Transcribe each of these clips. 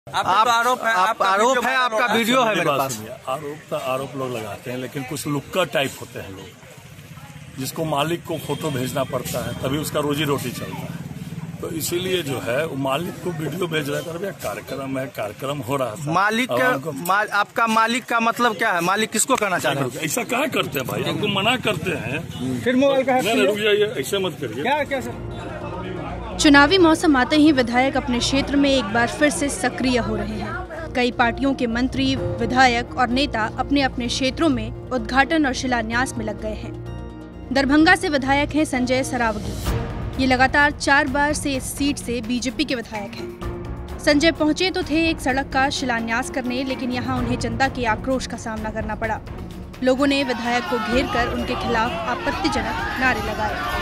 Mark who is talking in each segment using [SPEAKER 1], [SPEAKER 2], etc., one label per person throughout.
[SPEAKER 1] आरोप है आपका वीडियो है मेरे पास।
[SPEAKER 2] आरोप लोग लगाते हैं, लेकिन कुछ लुक्का टाइप होते हैं लोग, जिसको मालिक को फोटो भेजना पड़ता है तभी उसका रोजी रोटी चलता है। तो इसीलिए जो है वो मालिक को वीडियो भेज रहा है। भैया कार्यक्रम है, कार्यक्रम हो रहा है।
[SPEAKER 1] आपका मालिक का मतलब क्या है? मालिक किसको करना चाह रहे हैं?
[SPEAKER 2] ऐसा क्या करते हैं भाई, हमको मना करते हैं।
[SPEAKER 1] फिर मोबाइल का
[SPEAKER 2] रुक जाइए, ऐसे मत करिए।
[SPEAKER 1] क्या सर?
[SPEAKER 3] चुनावी मौसम आते ही विधायक अपने क्षेत्र में एक बार फिर से सक्रिय हो रहे हैं। कई पार्टियों के मंत्री, विधायक और नेता अपने अपने क्षेत्रों में उद्घाटन और शिलान्यास में लग गए हैं। दरभंगा से विधायक हैं संजय सरावगी। ये लगातार 4 बार से इस सीट से बीजेपी के विधायक हैं। संजय पहुंचे तो थे एक सड़क का शिलान्यास करने, लेकिन यहां उन्हें जनता के आक्रोश का सामना करना पड़ा। लोगों ने विधायक को घेर कर उनके खिलाफ आपत्तिजनक नारे लगाए।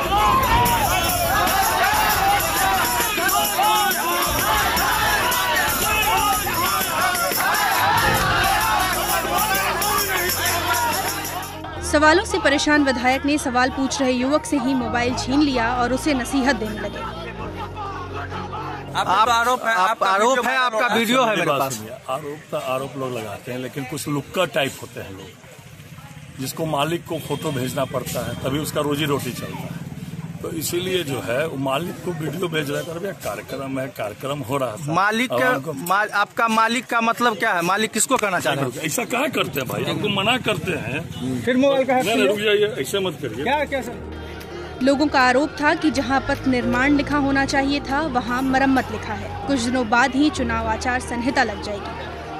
[SPEAKER 3] सवालों से परेशान विधायक ने सवाल पूछ रहे युवक से ही मोबाइल छीन लिया और उसे नसीहत देने लगे।
[SPEAKER 1] आरोप है आपका वीडियो है मेरे पास।
[SPEAKER 2] आरोप लोग लगाते हैं, लेकिन कुछ लुक्का टाइप होते हैं लोग, जिसको मालिक को फोटो भेजना पड़ता है तभी उसका रोजी रोटी चलता है। तो इसीलिए जो है वो मालिक को वीडियो भेज रहा है। भैया कार्यक्रम है, कार्यक्रम हो रहा है।
[SPEAKER 1] आपका मालिक का मतलब क्या है? मालिक किसको करना चाह रहे हैं?
[SPEAKER 2] ऐसा क्या करते हैं भाई, हमको मना करते हैं।
[SPEAKER 1] फिर मोबाइल का
[SPEAKER 2] रुक जाइए, ऐसे मत करिए।
[SPEAKER 1] क्या सर?
[SPEAKER 3] लोगों का आरोप था कि जहां पथ निर्माण लिखा होना चाहिए था, वहां मरम्मत लिखा है। कुछ दिनों बाद ही चुनाव आचार संहिता लग जाएगी।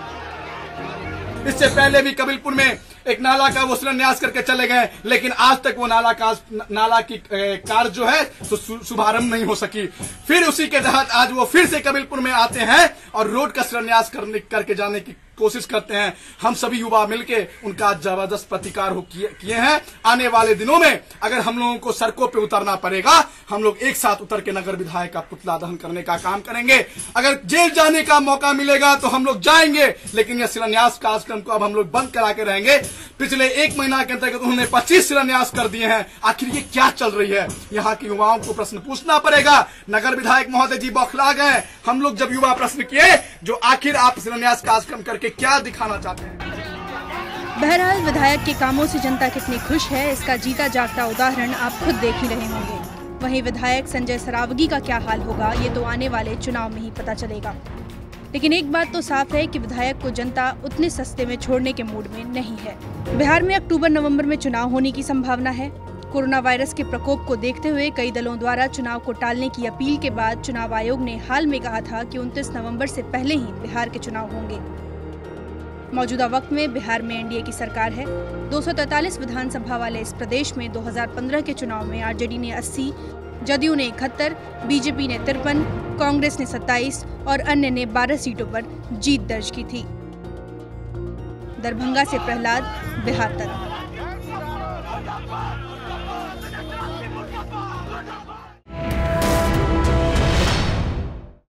[SPEAKER 4] इससे पहले भी कबीलपुर में एक नाला का वो शिलान्यास करके चले गए, लेकिन आज तक वो नाला की कार्य जो है तो शुभारंभ नहीं हो सकी। फिर उसी के तहत आज वो फिर से कबीलपुर में आते हैं और रोड का शिलान्यास करके जाने की कोशिश करते हैं। हम सभी युवा मिलके उनका जबरदस्त प्रतिकार किए हैं। आने वाले दिनों में अगर हम लोगों को सड़कों पे उतरना पड़ेगा, हम लोग एक साथ उतर के नगर विधायक का पुतला दहन करने का काम करेंगे। अगर जेल जाने का मौका मिलेगा तो हम लोग जाएंगे, लेकिन यह शिलान्यास कार्यक्रम को अब हम लोग बंद करा के रहेंगे। पिछले 1 महीना के अंतर्गत उन्होंने 25 शिलान्यास कर दिए हैं। आखिर ये क्या चल रही है? यहाँ के युवाओं को प्रश्न पूछना पड़ेगा। नगर विधायक महोदय जी बौखला गए। हम लोग जब युवा प्रश्न किए, जो आखिर आप शिलान्यास कार्यक्रम करके क्या दिखाना चाहते हैं?
[SPEAKER 3] बहरहाल विधायक के कामों से जनता कितनी खुश है, इसका जीता जागता उदाहरण आप खुद देख ही रहे होंगे। वहीं विधायक संजय सरावगी का क्या हाल होगा, ये तो आने वाले चुनाव में ही पता चलेगा। लेकिन एक बात तो साफ है कि विधायक को जनता उतने सस्ते में छोड़ने के मूड में नहीं है। बिहार में अक्टूबर-नवंबर में चुनाव होने की संभावना है। कोरोना वायरस के प्रकोप को देखते हुए कई दलों द्वारा चुनाव को टालने की अपील के बाद चुनाव आयोग ने हाल में कहा था कि 29 नवंबर से पहले ही बिहार के चुनाव होंगे। मौजूदा वक्त में बिहार में एनडीए की सरकार है। 243 विधानसभा वाले इस प्रदेश में 2015 के चुनाव में आरजेडी ने 80, जदयू ने 71, बीजेपी ने 53, कांग्रेस ने 27 और अन्य ने 12 सीटों पर जीत दर्ज की थी। दरभंगा से प्रहलाद, बिहार तक।